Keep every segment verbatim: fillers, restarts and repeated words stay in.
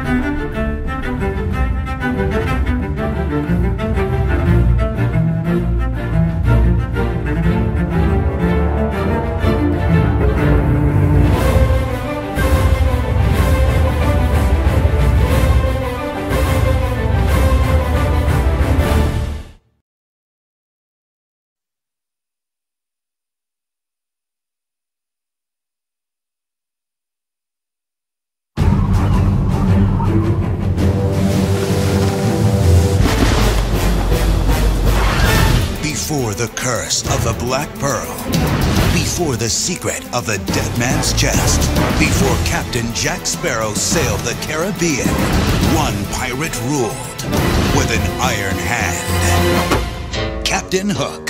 Before the curse of the Black Pearl, before the secret of the Dead Man's Chest, before Captain Jack Sparrow sailed the Caribbean, one pirate ruled with an iron hand. Captain Hook.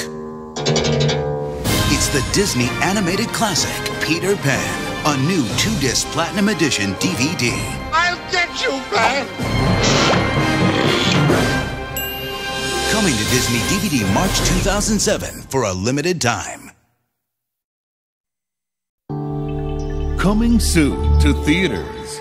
It's the Disney animated classic, Peter Pan, a new two-disc Platinum Edition D V D. I'll get you, Pan! Coming to Disney D V D March two thousand seven for a limited time. Coming soon to theaters.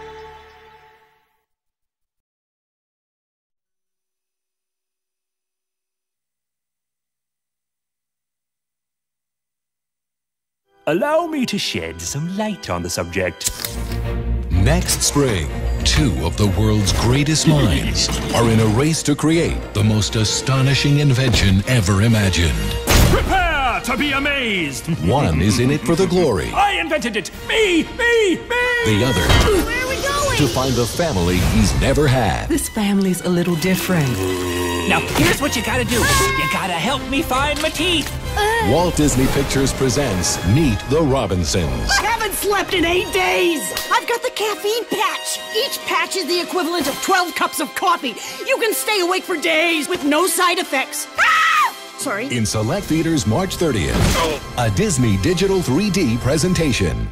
Allow me to shed some light on the subject. Next spring, two of the world's greatest minds are in a race to create the most astonishing invention ever imagined. Prepare to be amazed! One is in it for the glory. I invented it! Me! Me! Me! The other, Where are we going? to find the family he's never had. This family's a little different. Now, here's what you gotta do. You gotta help me find my teeth. Walt Disney Pictures presents Meet the Robinsons. I haven't slept in eight days! I've got the caffeine patch! Each patch is the equivalent of twelve cups of coffee. You can stay awake for days with no side effects. Ah! Sorry. In select theaters March thirtieth. A Disney Digital three D presentation.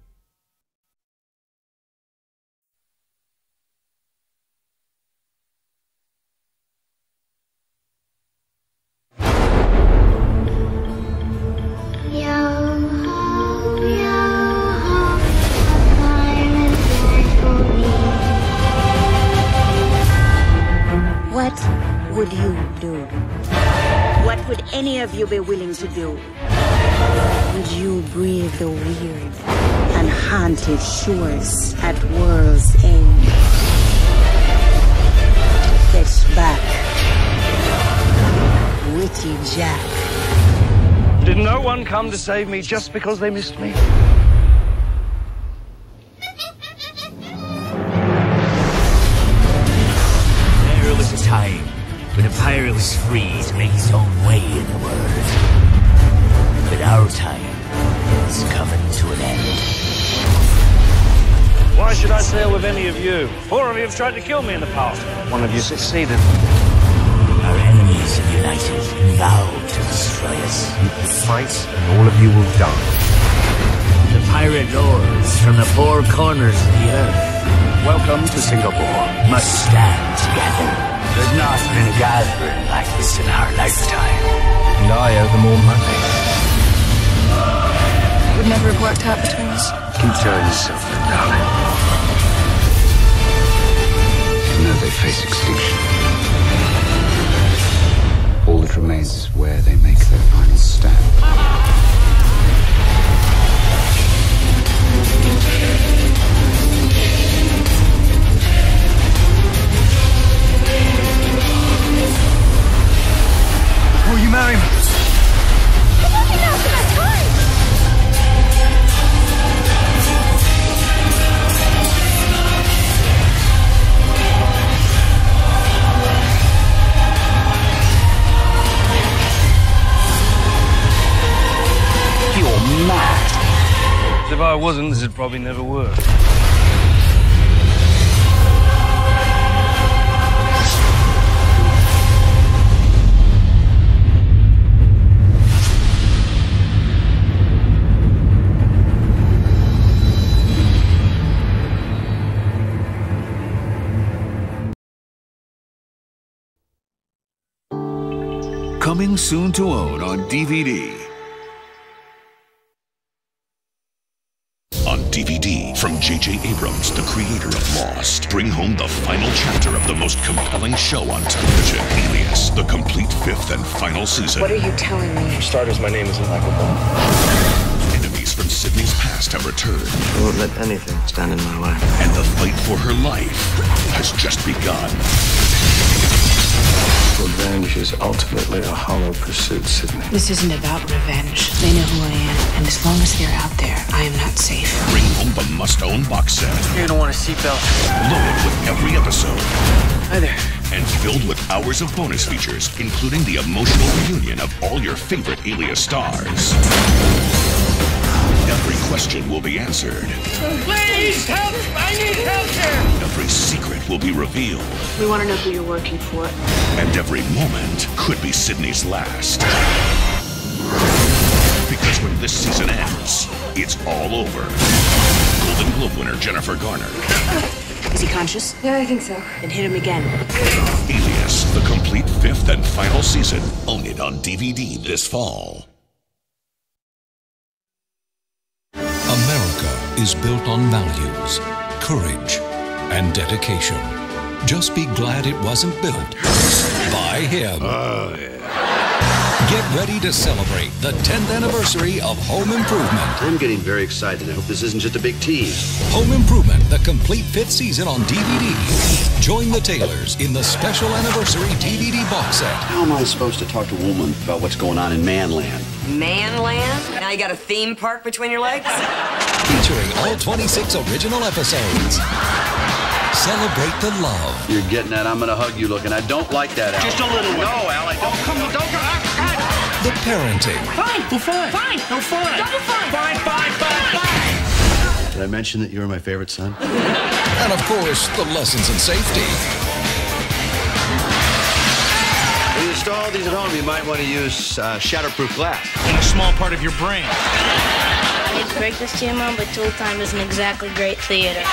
What would you do? What would any of you be willing to do? Would you brave the weird and haunted shores at World's End? Fetch back Witty Jack. Did no one come to save me just because they missed me? There was a time when a pirate was free to make his own way in the world. But our time is coming to an end. Why should I sail with any of you? Four of you have tried to kill me in the past. One of you succeeded. Our enemies have united and vowed to destroy us. You will fight, and all of you will die. The pirate lords from the four corners of the earth, Welcome to Singapore. must stand together. There's not been a gathering like this in our lifetime. And I owe them all money. It would never have worked out between us. Keep telling yourself that, darling. You know they face extinction. All that remains is where they make their final stand. Will you marry me? You're mad. If I wasn't, this would probably never work. Coming soon to own on D V D. on D V D. From J J Abrams, the creator of Lost. Bring home the final chapter of the most compelling show on television. Alias, the complete fifth and final season. What are you telling me? For starters, my name isn't Michael Bond. Enemies from Sydney's past have returned. I won't let anything stand in my way. And the fight for her life has just begun. Revenge is ultimately a hollow pursuit, Sydney. This isn't about revenge. They know who I am, and as long as they're out there, I am not safe. Bring home the must-own box set. You're gonna want a seatbelt. Loaded with every episode. Hi there. And filled with hours of bonus features, including the emotional reunion of all your favorite Alias stars. Every question will be answered. Please help! I need help here! Every secret will be revealed. We want to know who you're working for. And every moment could be Sydney's last. Because when this season ends, it's all over. Golden Globe winner Jennifer Garner. Is he conscious? Yeah, I think so. Then hit him again. Alias, the complete fifth and final season. Own it on D V D this fall. America is built on values, courage, and dedication. Just be glad it wasn't built by him. Oh, yeah. Get ready to celebrate the tenth anniversary of Home Improvement. I'm getting very excited. I hope this isn't just a big tease. Home Improvement, the complete fifth season on D V D. Join the Taylors in the special anniversary D V D box set. How am I supposed to talk to a woman about what's going on in Manland? Manland? Now you got a theme park between your legs? Featuring all twenty-six original episodes. Celebrate the love. You're getting that I'm gonna hug you look, and I don't like that, Al. Just a little one. No, Al, I don't. Oh, come on, don't go. The parenting. Fine, well, fine. Fine, no fine. Double fine. Fine, fine, fine, fine. Did I mention that you were my favorite son? And of course, the lessons in safety. When you install these at home, you might want to use uh, shatterproof glass. In a small part of your brain. I hate to break this to you, Mom, but Tool Time isn't exactly great theater.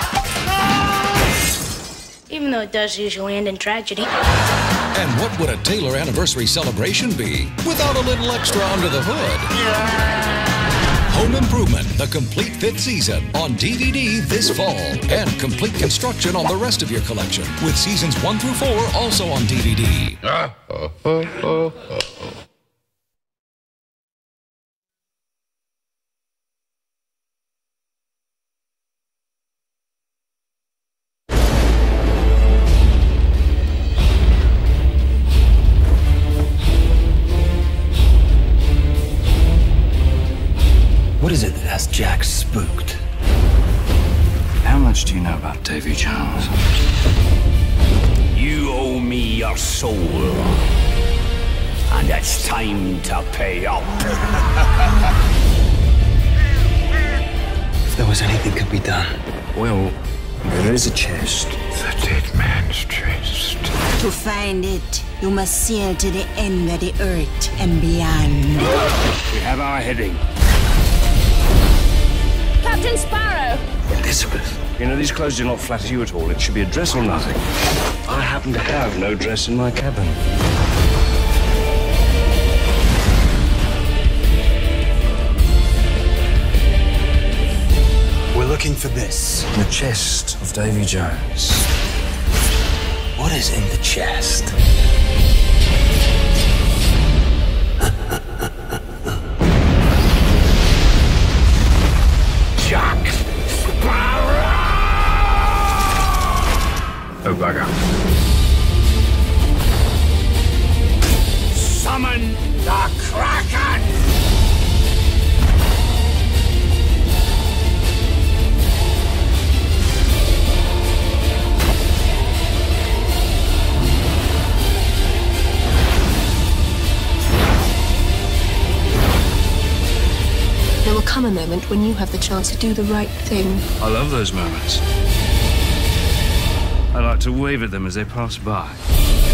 Even though it does usually end in tragedy. And what would a Taylor anniversary celebration be without a little extra under the hood? Home Improvement, the complete fifth season on D V D this fall. And complete construction on the rest of your collection with seasons one through four also on D V D. Ah, oh, oh, oh, oh. What is it that has Jack spooked? How much do you know about Davy Jones? You owe me your soul. And it's time to pay up. If there was anything could be done. Well, there is a chest. The dead man's chest. To find it, you must sail to the end of the earth and beyond. We have our heading. Captain Sparrow! Elizabeth. You know, these clothes do not flatter you at all. It should be a dress or nothing. I happen to have no dress in my cabin. We're looking for this. The chest of Davy Jones. What is in the chest? Jack Sparrow! Oh, bugger. Summon the Kraken! There will come a moment when you have the chance to do the right thing. I love those moments. I like to wave at them as they pass by.